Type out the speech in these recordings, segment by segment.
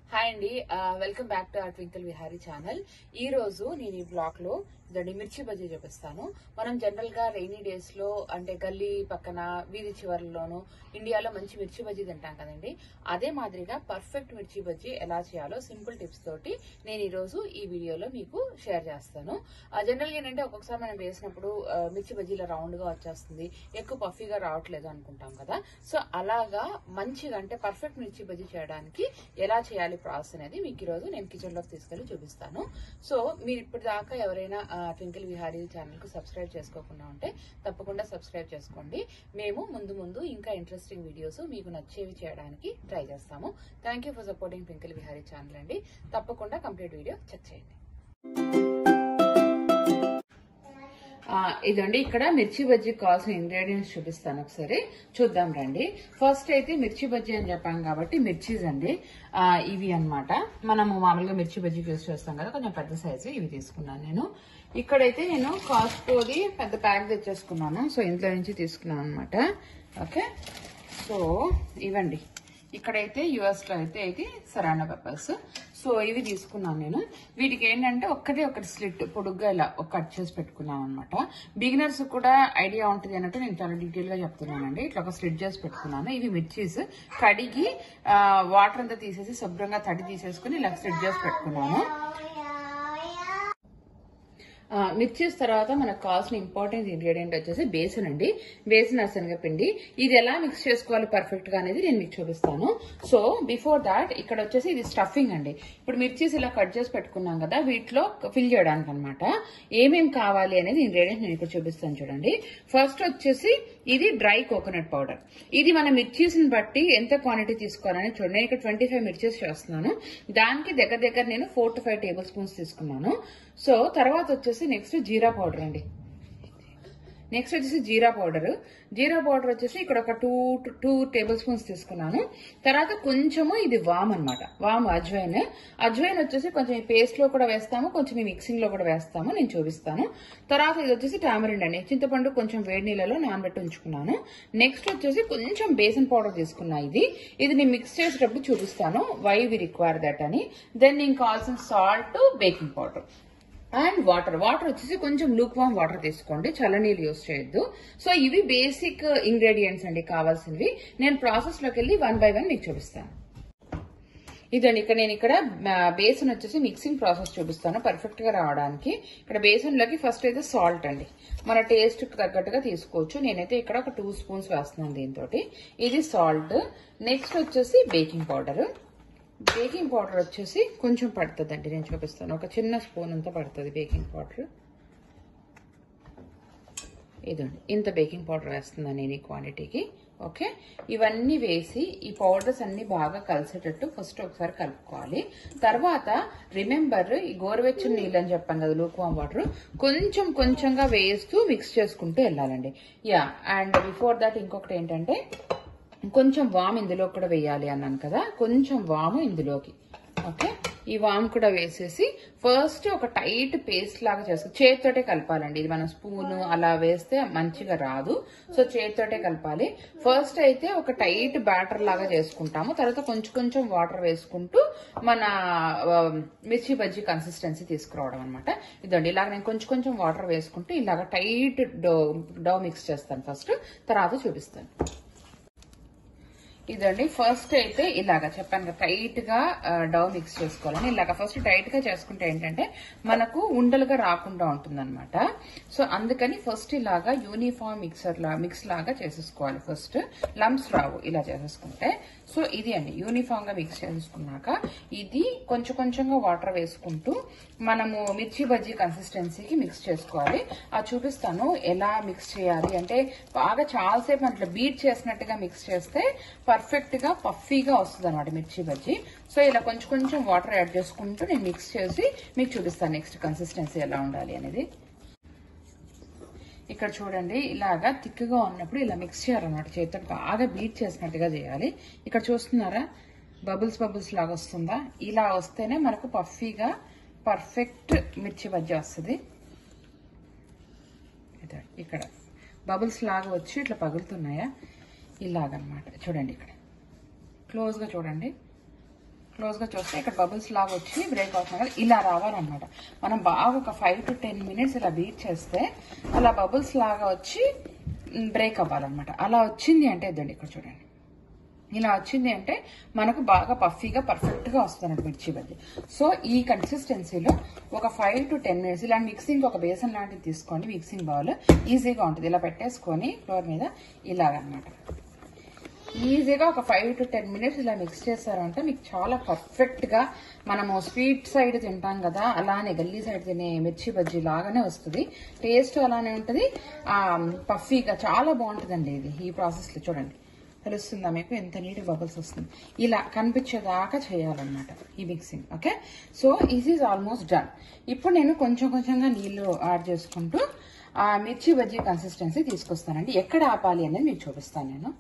Hi అండి, welcome back to our Twinkle Vihari channel. ఈ రోజు నేను ఈ బ్లాగ్ లో ఇదండి మిర్చి బజ్జీ చూపిస్తాను. మనం జనరల్ గా రైనీ డేస్ లో అంటే గల్లీ పక్కన వీధి చివర్లోను ఇండియాలో మంచి మిర్చి బజ్జీ తింటాం కదండి. అదే మాదిరిగా పర్ఫెక్ట్ మిర్చి బజ్జీ ఎలా చేయాలో సింపుల్ టిప్స్ తోటి నేను ఈ రోజు ఈ వీడియోలో మీకు షేర్ చేస్తాను. జనరల్ గా ఏంటంటే ఒక్కొక్కసారి మనం వేసినప్పుడు మిర్చి బజ్జీలో రౌండ్ గా వచ్చేస్తుంది, ఎక్కువ పఫీగా రావట్లేదు అనుకుంటాం కదా. సో అలాగా మంచిగా అంటే పర్ఫెక్ట్ మిర్చి బజ్జీ చేయడానికి ఎలా చేయాలి ప్రాసెస్ అనేది మీకు ఈ రోజు నేను కిచెన్ లోకి తీసుకెళ్లి చూపిస్తాను. సో మీరు ఇప్పటిదాకా ఎవరైనా ట్వింకిల్ విహారీ ఛానల్ కు సబ్స్క్రైబ్ చేసుకోకుండా ఉంటే తప్పకుండా సబ్స్క్రైబ్ చేసుకోండి. మేము ముందు ఇంకా ఇంట్రెస్టింగ్ వీడియోస్ మీకు నచ్చేవి చేయడానికి ట్రై చేస్తాము. Thank you for supporting Twinkle Vihari channel అండి. తప్పకుండా కంప్లీట్ వీడియో చెక్ చేయండి. ఇదండి ఇక్కడ మిర్చి బజ్జీ కావాల్సిన ఇంగ్రీడియంట్స్ చూపిస్తాను, ఒకసారి చూద్దాం రండి. ఫస్ట్ అయితే మిర్చి బజ్జీ అని చెప్పాను కాబట్టి మిర్చీస్ అండి ఇవి అన్నమాట. మనము మామూలుగా మిర్చి బజ్జీ యూజ్ చేస్తాం కదా, కొంచెం పెద్ద సైజు ఇవి తీసుకున్నాను నేను. ఇక్కడైతే నేను కాస్ట్కోది పెద్ద ప్యాక్ తెచ్చేసుకున్నాను. సో ఇంట్లో నుంచి తీసుకున్నాను అనమాట. ఓకే, సో ఇవ్వండి. ఇక్కడైతే యుఎస్ లో అయితే ఇది సరానా పెప్పర్స్. సో ఇవి తీసుకున్నాను నేను. వీటికి ఏంటంటే ఒకటి స్లిట్ పొడుగ్గా ఇలా కట్ చేసి పెట్టుకున్నాను అనమాట. బిగినర్స్ కూడా ఐడియా ఉంటుంది అన్నట్టు నేను చాలా డీటెయిల్ గా చెప్తున్నానండి. ఇట్లా ఒక స్లిట్ చేసి పెట్టుకున్నాను. ఇవి మిర్చీస్ కడిగి వాటర్ అంతా తీసేసి శుభ్రంగా తడి తీసేసుకుని ఇలా స్లిట్ చేసి పెట్టుకున్నాను. మిర్చీస్ తర్వాత మనకు కావాల్సిన ఇంపార్టెంట్ ఇంగ్రీడియంట్ వచ్చేసి బేసన్ అండి. బేసన్ శనగపిండి. ఇది ఎలా మిక్స్ చేసుకోవాలి పర్ఫెక్ట్ గా అనేది నేను మీకు చూపిస్తాను. సో బిఫోర్ దాట్ ఇక్కడ వచ్చేసి ఇది స్టఫింగ్ అండి. ఇప్పుడు మిర్చీస్ ఇలా కట్ చేసి పెట్టుకున్నాం కదా, వీటిలో ఫిల్ చేయడానికి అనమాట ఏమేం కావాలి అనేది ఇంగ్రీడియంట్ నేను ఇక్కడ చూపిస్తాను చూడండి. ఫస్ట్ వచ్చేసి ఇది డ్రై కోకోనట్ పౌడర్. ఇది మన మిర్చీస్ ని బట్టి ఎంత క్వాంటిటీ తీసుకోవాలని చూడండి. నేను ఇక్కడ 25 మిర్చీస్ చేస్తున్నాను. దానికి దగ్గర నేను 4 to 5 టేబుల్ స్పూన్స్ తీసుకున్నాను. సో తర్వాత వచ్చేసి నెక్స్ట్ జీరా పౌడర్ అండి. నెక్స్ట్ వచ్చేసి జీరా పౌడర్ వచ్చేసి ఇక్కడ ఒక 2 టేబుల్ స్పూన్స్ తీసుకున్నాను. తర్వాత కొంచెము ఇది వామ్ అనమాట, వామ్ అజ్వైన్ వచ్చేసి కొంచెం ఈ పేస్ట్ లో కూడా వేస్తాము, కొంచెం ఈ మిక్సింగ్ లో కూడా వేస్తాము, నేను చూపిస్తాను. తర్వాత ఇది వచ్చేసి టామరిండ్ అండి. చింతపండు కొంచెం వేడి నీళ్ళలో నానబెట్టి ఉంచుకున్నాను. నెక్స్ట్ వచ్చేసి కొంచెం బేసన్ పౌడర్ తీసుకున్నా. ఇది నేను మిక్స్ చేసేటప్పుడు చూపిస్తాను వై వి రిక్వైర్ దట్ అని. దెన్ నేను కావాల్సిన salt, baking powder and water వచ్చేసి కొంచెం లూక్ వామ్ వాటర్ తీసుకోండి, చల్లనీళ్ళు యూజ్ చేయొద్దు. సో ఇవి బేసిక్ ఇంగ్రీడియంట్స్ అండి కావాల్సినవి. నేను ప్రాసెస్ లోకి వెళ్ళి 1 by 1 మీకు చూపిస్తాను. ఇదండి నేను ఇక్కడ బేసన్ వచ్చేసి మిక్సింగ్ ప్రాసెస్ చూపిస్తాను పర్ఫెక్ట్ గా రావడానికి. ఇక్కడ బేసన్ లోకి ఫస్ట్ అయితే సాల్ట్ అండి, మన టేస్ట్ తగ్గట్టుగా తీసుకోవచ్చు. నేనైతే ఇక్కడ ఒక 2 స్పూన్స్ వేస్తున్నాను దీంతో. ఇది సాల్ట్. నెక్స్ట్ వచ్చేసి బేకింగ్ పౌడర్ వచ్చేసి కొంచెం పడుతుందండి, నేను చూపిస్తాను. ఒక చిన్న స్పూన్ అంతా పడుతుంది బేకింగ్ పౌడర్. ఇదండి ఇంత బేకింగ్ పౌడర్ వేస్తున్నాను నేను ఈ క్వాంటిటీకి. ఓకే, ఇవన్నీ వేసి ఈ పౌడర్స్ అన్ని బాగా కలిసేటట్టు ఫస్ట్ ఒకసారి కలుపుకోవాలి. తర్వాత రిమెంబర్ ఈ గోరువెచ్చని నీళ్ళు అని చెప్పాను కదా, లూక్వామ్ వాటర్ కొంచెంగా వేస్తూ మిక్స్ చేసుకుంటూ వెళ్ళాలండి. యా, అండ్ బిఫోర్ దాట్ ఇంకొకటి ఏంటంటే కొంచెం వామ్ ఇందులో కూడా వేయాలి అన్నాను కదా, కొంచెం వాము ఇందులోకి. ఓకే, ఈ వామ్ కూడా వేసేసి ఫస్ట్ ఒక టైట్ పేస్ట్ లాగా చేసుకో. చేతితోటే కలపాలండి. ఇది మనం స్పూన్ అలా వేస్తే మంచిగా రాదు. సో చేతితోటే కలపాలి. ఫస్ట్ అయితే ఒక టైట్ బ్యాటర్ లాగా చేసుకుంటాము. తర్వాత కొంచెం వాటర్ వేసుకుంటూ మన మిర్చి బజ్జీ కన్సిస్టెన్సీ తీసుకురావడం అనమాట. ఇదండి ఇలాగ నేను కొంచెం వాటర్ వేసుకుంటూ ఇలాగ టైట్ డో మిక్స్ చేస్తాను ఫస్ట్, తర్వాత చూపిస్తాను. ఇదండి ఫస్ట్ అయితే ఇలాగా చెప్పాను కదా, టైట్ గా డౌ మిక్స్ చేసుకోవాలని. ఇలాగా ఫస్ట్ టైట్ గా చేసుకుంటే ఏంటంటే మనకు ఉండలుగా రాకుండా ఉంటుంది అనమాట. సో అందుకని ఫస్ట్ ఇలాగా యూనిఫామ్ మిక్స్ లాగా చేసేసుకోవాలి. ఫస్ట్ లంప్స్ రావు ఇలా చేసేసుకుంటే. సో ఇది అండి యూనిఫామ్ గా మిక్స్ చేసుకున్నాక ఇది కొంచెంగా వాటర్ వేసుకుంటూ మనము మిర్చి బజ్జీ కన్సిస్టెన్సీకి మిక్స్ చేసుకోవాలి. అది చూపిస్తాను ఎలా మిక్స్ చేయాలి అంటే. బాగా చాలాసేపు అట్లా బీట్ చేసినట్టుగా మిక్స్ చేస్తే పర్ఫెక్ట్ గా పఫీగా వస్తుంది అనమాట మిర్చి బజ్జీ. సో ఇలా కొంచెం వాటర్ యాడ్ చేసుకుంటూ నేను మిక్స్ చేసి మీకు చూపిస్తాను నెక్స్ట్ కన్సిస్టెన్సీ ఎలా ఉండాలి అనేది. ఇక్కడ చూడండి ఇలాగా థిక్గా ఉన్నప్పుడు ఇలా మిక్స్ చేయాలన్నమాట. చేతితో బాగా బీట్ చేసినట్టుగా చేయాలి. ఇక్కడ చూస్తున్నారా బబుల్స్ లాగా వస్తుందా? ఇలా వస్తేనే మనకు పఫీగా పర్ఫెక్ట్ మిర్చి బజ్జీ వస్తుంది. ఇక్కడ బబుల్స్ లాగా వచ్చి ఇట్లా పగులుతున్నాయా, ఇలాగనమాట. చూడండి ఇక్కడ క్లోజ్గా చూడండి. క్లోజ్గా చూస్తే ఇక్కడ బబుల్స్ లాగా వచ్చి బ్రేక్ అవుతున్నాయి కదా, ఇలా రావాలన్నమాట. మనం బాగా ఒక 5 to 10 minutes ఇలా బీట్ చేస్తే అలా బబుల్స్ లాగా వచ్చి బ్రేక్ అవ్వాలన్నమాట. అలా వచ్చింది అంటే ఇదండి ఇక్కడ చూడండి, ఇలా వచ్చింది అంటే మనకు బాగా పఫీగా పర్ఫెక్ట్గా వస్తుంది మిర్చి బజ్జీ. సో ఈ కన్సిస్టెన్సీలో ఒక 5 to 10 minutes ఇలా మిక్సింగ్ ఒక బేసన్ లాంటిది తీసుకోండి, మిక్సింగ్ బౌల్ ఈజీగా ఉంటుంది. ఇలా పెట్టేసుకొని ఫ్లోర్ మీద ఇలాగనమాట ఈజీగా ఒక 5 to 10 minutes ఇలా మిక్స్ చేశారంటే మీకు చాలా పర్ఫెక్ట్గా మనము స్వీట్ సైడ్ తింటాం కదా అలానే గల్లీ సైడ్ తినే మిర్చి బజ్జీ లాగానే వస్తుంది. టేస్ట్ అలానే ఉంటుంది, పఫీగా చాలా బాగుంటుందండి. ఇది ఈ ప్రాసెస్లో చూడండి తెలుస్తుందా మీకు ఎంత నీట్ బబుల్స్ వస్తుంది. ఇలా కనిపించేదాకా చేయాలన్నమాట ఈ mixing. Okay, so is is almost done. ఇప్పుడు నేను కొంచెం కొంచెంగా నీళ్లు యాడ్ చేసుకుంటూ ఆ మిర్చి బజ్జీ కన్సిస్టెన్సీ తీసుకొస్తానండి. ఎక్కడ ఆపాలి అనేది మీకు చూపిస్తాను నేను.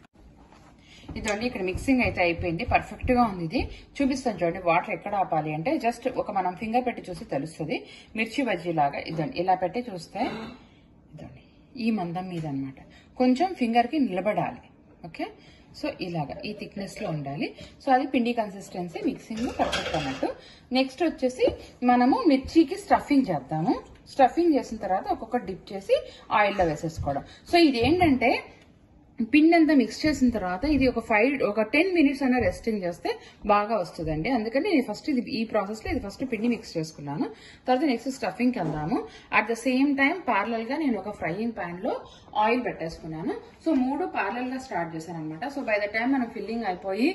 ఇదండి ఇక్కడ మిక్సింగ్ అయితే అయిపోయింది, పర్ఫెక్ట్ గా ఉంది. ఇది చూపిస్తాను చూడండి వాటర్ ఎక్కడ ఆపాలి అంటే జస్ట్ ఒక మనం ఫింగర్ పెట్టి చూసి తెలుస్తుంది. మిర్చి బజ్జీ లాగా ఇదండి ఇలా పెట్టి చూస్తే ఇదండి ఈ మందం మీద అనమాట కొంచెం ఫింగర్ కి నిలబడాలి. ఓకే, సో ఇలాగా ఈ థిక్నెస్ లో ఉండాలి. సో అది పిండి కన్సిస్టెన్సీ మిక్సింగ్ పర్ఫెక్ట్ అన్నట్టు. నెక్స్ట్ వచ్చేసి మనము మిర్చికి స్టఫింగ్ చేద్దాము. స్టఫింగ్ చేసిన తర్వాత ఒక్కొక్క డిప్ చేసి ఆయిల్లో వేసేసుకోవడం. సో ఇదేంటంటే పిండి అంతా మిక్స్ చేసిన తర్వాత ఇది ఒక 10 minutes అయినా రెస్టింగ్ చేస్తే బాగా వస్తుందండి. అందుకని నేను ఫస్ట్ ఈ ప్రాసెస్ లో ఇది ఫస్ట్ పిండి మిక్స్ చేసుకున్నాను. తర్వాత నెక్స్ట్ స్టఫింగ్ కి వెళ్దాము. At the same time parallel గా నేను ఒక ఫ్రైయింగ్ పాన్ లో ఆయిల్ పెట్టేసుకున్నాను. సో 3 ప్యారలల్ గా స్టార్ట్ చేశాను అనమాట. సో బై ద టైం మనం ఫిల్లింగ్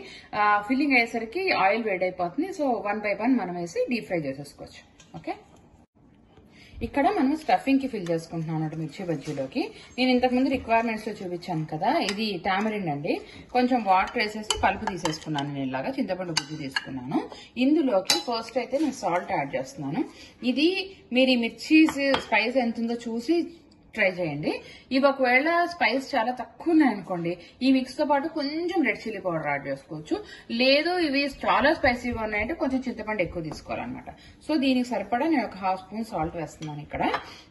అయ్యేసరికి ఆయిల్ వేడైపోతుంది. సో 1 by 1 మనం వేసి డీప్ ఫ్రై చేసేసుకోవచ్చు. ఓకే, ఇక్కడ మనం స్టఫింగ్ కి ఫిల్ చేసుకుంటున్నాం అన్నట్టు మిర్చి బజ్జీలోకి. నేను ఇంతకుముందు రిక్వైర్మెంట్స్ లో చూపించాను కదా, ఇది టామరిన్ అండి. కొంచెం వాటర్ వేసేసి పలుపు తీసేసుకున్నాను. నేను ఇలాగా చింతపండు గుజ్జు తీసుకున్నాను. ఇందులోకి ఫస్ట్ అయితే నేను సాల్ట్ యాడ్ చేస్తున్నాను. ఇది మీరు ఈ మిర్చి స్పైస్ ఎంత ఉందో చూసి ట్రై చేయండి. ఇవి ఒకవేళ స్పైస్ చాలా తక్కువ ఉన్నాయనుకోండి ఈ మిక్స్ తో పాటు కొంచెం రెడ్ చిల్లీ పౌడర్ యాడ్ చేసుకోవచ్చు. లేదు ఇవి చాలా స్పైసీగా ఉన్నాయంటే కొంచెం చింతపండు ఎక్కువ తీసుకోవాలన్నమాట. సో దీనికి సరిపడా నేను ఒక 1/2 స్పూన్ సాల్ట్ వేస్తున్నాను ఇక్కడ.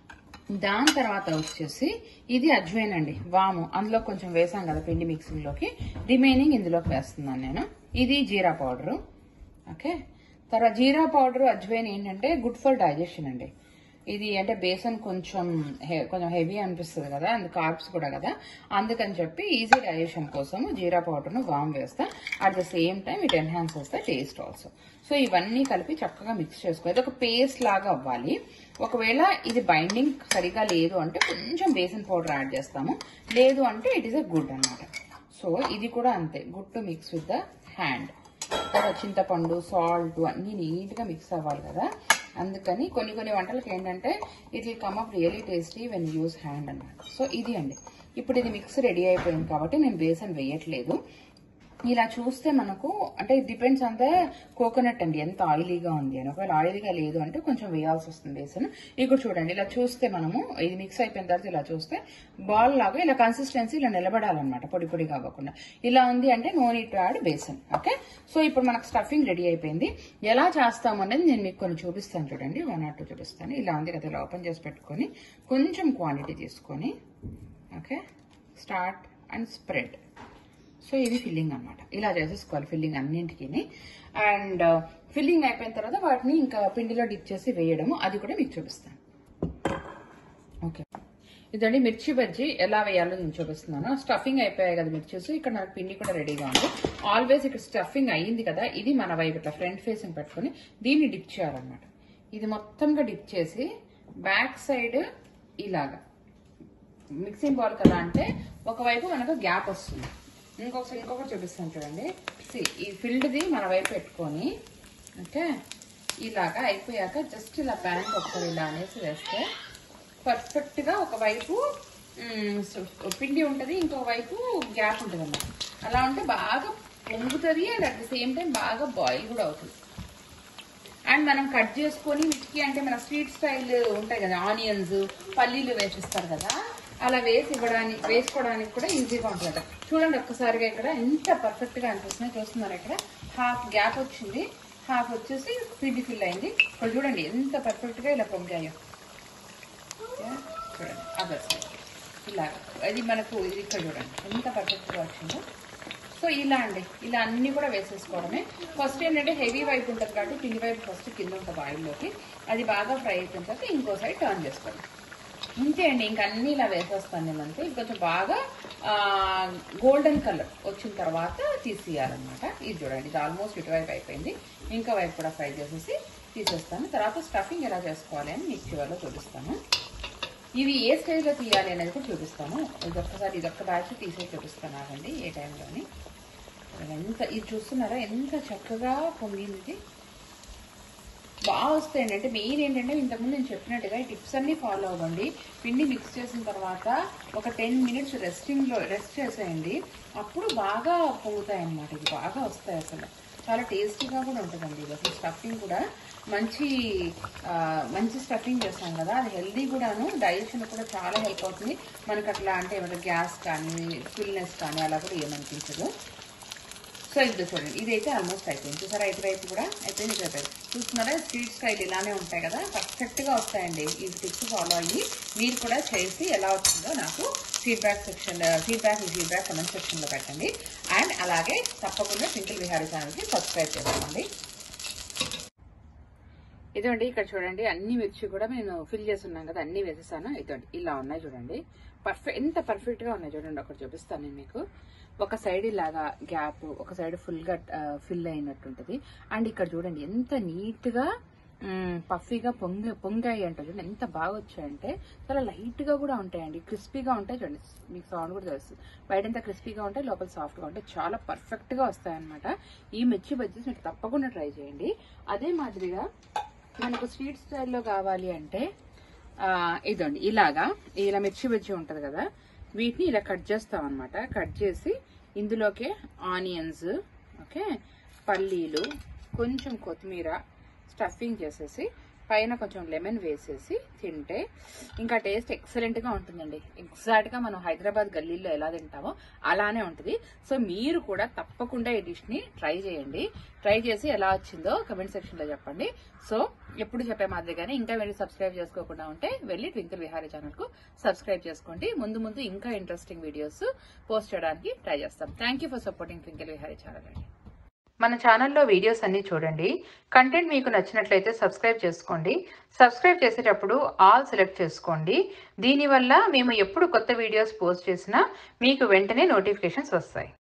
దాని తర్వాత వచ్చేసి ఇది అజ్వైన్ అండి, వాము. అందులో కొంచెం వేసాం కదా పిండి మిక్సింగ్ లోకి, రిమైనింగ్ ఇందులోకి వేస్తున్నాను నేను. ఇది జీరా పౌడరు. ఓకే, తర్వాత జీరా పౌడర్ అజ్వైన్ ఏంటంటే గుడ్ ఫర్ డైజెషన్ అండి. ఇది అంటే బేసన్ కొంచెం హెవీ అనిపిస్తుంది కదా, అందుకు కార్బ్స్ కూడా కదా, అందుకని చెప్పి ఈజీ డైజెషన్ కోసం జీరా పౌడర్ను వామ్ వేస్తా. At the same time it enhance చేస్తా టేస్ట్ ఆల్సో. సో ఇవన్నీ కలిపి చక్కగా మిక్స్ చేసుకోవాలి. ఒక పేస్ట్ లాగా అవ్వాలి. ఒకవేళ ఇది బైండింగ్ సరిగా లేదు అంటే కొంచెం బేసన్ పౌడర్ యాడ్ చేస్తాము, లేదు అంటే ఇట్ ఈస్ అ గుడ్ అన్నమాట. సో ఇది కూడా అంతే, good to mix with the hand. చింతపండు సాల్ట్ అన్ని నీట్ గా మిక్స్ అవ్వాలి కదా, అందుకని కొన్ని వంటలకు ఏంటంటే it will come up really tasty when use hand అన్నమాట. సో ఇది అండి, ఇప్పుడు ఇది మిక్స్ రెడీ అయిపోయింది కాబట్టి నేను బేసన్ వేయట్లేదు. ఇలా చూస్తే మనకు అంటే it depends on the coconut అండి ఎంత ఆయిలీగా ఉంది అని. ఒకవేళ ఆయిలీగా లేదు అంటే కొంచెం వేయాల్సి వస్తుంది బేసన్. ఇక్కడ చూడండి ఇలా చూస్తే మనము ఇది మిక్స్ అయిపోయిన తర్వాత ఇలా చూస్తే బాల్ లాగా ఇలా కన్సిస్టెన్సీ ఇలా నిలబడాలన్నమాట, పొడి పొడి కాకుండా. ఇలా ఉంది అంటే no need to add besan. Okay, so ఇప్పుడు మనకు స్టఫింగ్ రెడీ అయిపోయింది. ఎలా చేస్తాము అనేది నేను మీకు కొన్ని చూపిస్తాను చూడండి, 1 or 2 చూపిస్తాను. ఇలా ఉంది కదా, ఇలా ఓపెన్ చేసి పెట్టుకొని కొంచెం క్వాంటిటీ తీసుకొని okay start and spread. So ఇది ఫిల్లింగ్ అనమాట. ఇలా చేసేసుకోవాలి ఫిల్లింగ్ అన్నింటికి. అండ్ ఫిల్లింగ్ అయిపోయిన తర్వాత వాటిని ఇంకా పిండిలో డిప్ చేసి వేయడము, అది కూడా మీకు చూపిస్తాను. ఓకే, ఇదండి మిర్చి బజ్జీ ఎలా వేయాలో నేను చూపిస్తున్నాను. స్టఫింగ్ అయిపోయాయి కదా మిర్చీస్, ఇక్కడ నాకు పిండి కూడా రెడీగా ఉంది. ఆల్వేస్ ఇక్కడ స్టఫింగ్ అయ్యింది కదా, ఇది మన వైపు ఇట్లా ఫ్రంట్ ఫేసింగ్ పెట్టుకుని దీన్ని డిప్ చేయాలన్నమాట. ఇది మొత్తంగా డిప్ చేసి బ్యాక్ సైడ్ ఇలాగా మిక్సింగ్ బౌల్ కదా అంటే ఒకవైపు మనకు గ్యాప్ వస్తుంది. ఇంకొకటి చూపిస్తాను చూడండి. ఈ ఫిల్డ్ది మన వైపు పెట్టుకొని ఓకే ఇలాగా అయిపోయాక జస్ట్ ఇలా ప్యాన్ ఒకసారి ఇలా అనేసి వేస్తే పర్ఫెక్ట్ గా ఒకవైపు పిండి ఉంటుంది, ఇంకొక వైపు గ్యాప్ ఉంటుంది అన్నమాట. అలా ఉంటే బాగా పొంగుతుంది and at the same time బాగా బాయిల్ కూడా అవుతుంది. అండ్ మనం కట్ చేసుకొని వీటికి అంటే మన స్ట్రీట్ స్టైల్ ఉంటాయి కదా, ఆనియన్స్ పల్లీలు వేసిస్తారు కదా, అలా వేసుకోవడానికి కూడా ఈజీగా ఉంటుంది. చూడండి ఒక్కసారిగా ఇక్కడ ఎంత పర్ఫెక్ట్ గా అనిపిస్తుంది. చూస్తున్నారు ఇక్కడ హాఫ్ గ్యాప్ వచ్చింది, హాఫ్ వచ్చేసి పిండి ఫిల్ అయింది. ఇక్కడ చూడండి ఎంత పర్ఫెక్ట్ గా ఇలా పొంగాయో. చూడండి అదర్ ఇలా అది మనకు ఇది ఇక్కడ చూడండి ఎంత పర్ఫెక్ట్ గా వచ్చిందో. సో ఇలా అండి, ఇలా అన్ని కూడా వేసేసుకోవడమే. ఫస్ట్ ఏంటంటే హెవీ వైపు ఉంటుంది కాబట్టి పిండి వైపు ఫస్ట్ కింద ఉంటుంది ఆయిల్లోకి, అది బాగా ఫ్రై అయిపోయిన తర్వాత ఇంకో సైడ్ టర్న్ చేసుకోండి. ఇంతే అండి, ఇంక అన్ని ఇలా వేసేస్తాను నేను అంతే. ఇంకొంచెం బాగా గోల్డెన్ కలర్ వచ్చిన తర్వాత తీసేయాలన్నమాట. ఇది చూడండి, ఇది ఆల్మోస్ట్ ఇటువైపు అయిపోయింది. ఇంకా వైపు కూడా ఫ్రై చేసేసి తీసేస్తాను. తర్వాత స్టఫింగ్ ఎలా చేసుకోవాలి అని మీకు చివరిలో చూపిస్తాను. ఇవి ఏ స్టేజ్లో తీయాలి అనేది కూడా చూపిస్తాను. ఇదొక్క బ్యాచ్ తీసే చూపిస్తాను ఆగండి ఏ టైంలోని. ఇది చూస్తున్నారా ఎంత చక్కగా పొంగింది. ఇది బాగా వస్తాయండి. అంటే మెయిన్ ఏంటంటే ఇంతకుముందు నేను చెప్పినట్టుగా ఈ టిప్స్ అన్ని ఫాలో అవ్వండి. పిండి మిక్స్ చేసిన తర్వాత ఒక 10 minutes రెస్ట్ చేసేయండి. అప్పుడు బాగా పొంగుతాయి అన్నమాట. ఇది బాగా వస్తాయి, అసలు చాలా టేస్టీగా కూడా ఉంటుందండి. ఇది అసలు స్టఫింగ్ కూడా మంచి స్టఫింగ్ చేస్తాం కదా, అది హెల్దీ కూడాను, డైజెషన్ కూడా చాలా హెల్ప్ అవుతుంది మనకు. అట్లా అంటే ఏమంటే గ్యాస్ కానీ ఫుల్నెస్ కానీ అలా కూడా ఏమనిపించదు. సో ఇది చూడండి, ఇదైతే ఆల్మోస్ట్ అయిపోయింది. చూసారా, ఇటువైపు కూడా అయిపోయింది. చూస్తున్నారా, స్ట్రీట్ స్టైల్ ఇలానే ఉంటాయి కదా, పర్ఫెక్ట్గా వస్తాయండి. ఈ టిప్స్ ఫాలో అయ్యి మీరు కూడా చేసి ఎలా వచ్చిందో నాకు ఫీడ్బ్యాక్ కమెంట్ సెక్షన్లో పెట్టండి. అండ్ అలాగే తప్పకుండా ట్వింకిల్ విహారీ ఛానల్కి సబ్స్క్రైబ్ చేసుకోండి. ఇదండి, ఇక్కడ చూడండి అన్ని మిర్చి కూడా నేను ఫిల్ చేసి ఉన్నాను కదా, అన్ని వేసేసాను. ఇదండి ఇలా ఉన్నాయి చూడండి, ఎంత పర్ఫెక్ట్ గా ఉన్నాయి చూడండి. ఒకటి చూపిస్తాను నేను మీకు. ఒక సైడ్ ఇలాగా గ్యాప్, ఒక సైడ్ ఫుల్ గా ఫిల్ అయినట్టు ఉంటుంది. అండ్ ఇక్కడ చూడండి ఎంత నీట్ గా పఫీగా పొంగాయి అంటే చూడండి, ఎంత బాగా వచ్చాయంటే చాలా లైట్ గా కూడా ఉంటాయండి, క్రిస్పీగా ఉంటాయి చూడండి. మీకు సౌండ్ కూడా తెలుసు, బయటంతా క్రిస్పీగా ఉంటాయి, లోపల సాఫ్ట్ గా ఉంటాయి, చాలా పర్ఫెక్ట్ గా వస్తాయన్నమాట. ఈ మిర్చి బజ్జీస్ మీకు తప్పకుండా ట్రై చేయండి. అదే మాదిరిగా మనకు స్వీట్ స్టైల్లో కావాలి అంటే ఇదండి, ఇలా మిర్చి బజ్జీ ఉంటుంది కదా, వీటిని ఇలా కట్ చేస్తాం అనమాట. కట్ చేసి ఇందులోకే ఆనియన్స్, ఓకే, పల్లీలు, కొంచెం కొత్తిమీర స్టఫింగ్ చేసేసి పైన కొంచెం లెమన్ వేసేసి తింటే ఇంకా టేస్ట్ ఎక్సలెంట్ గా ఉంటుందండి. ఎగ్జాక్ట్ గా మనం హైదరాబాద్ గల్లీల్లో ఎలా తింటామో అలానే ఉంటుంది. సో మీరు కూడా తప్పకుండా ఈ డిష్ ని ట్రై చేయండి. ట్రై చేసి ఎలా వచ్చిందో కమెంట్ సెక్షన్ లో చెప్పండి. సో ఎప్పుడు చెప్పే మాదిరిగానే ఇంకా వెళ్ళి సబ్స్క్రైబ్ చేసుకోకుండా ఉంటే వెళ్ళి ట్వింకిల్ విహారీ ఛానల్ కు సబ్స్క్రైబ్ చేసుకోండి. ముందు ఇంకా ఇంట్రెస్టింగ్ వీడియోస్ పోస్ట్ చేయడానికి ట్రై చేస్తాం. Thank for supporting Twinkle Vihari channel అండి. మన ఛానల్లో వీడియోస్ అన్ని చూడండి. కంటెంట్ మీకు నచ్చినట్లయితే సబ్స్క్రైబ్ చేసుకోండి. సబ్స్క్రైబ్ చేసేటప్పుడు ఆల్ సెలెక్ట్ చేసుకోండి. దీనివల్ల మేము ఎప్పుడు కొత్త వీడియోస్ పోస్ట్ చేసినా మీకు వెంటనే నోటిఫికేషన్స్ వస్తాయి.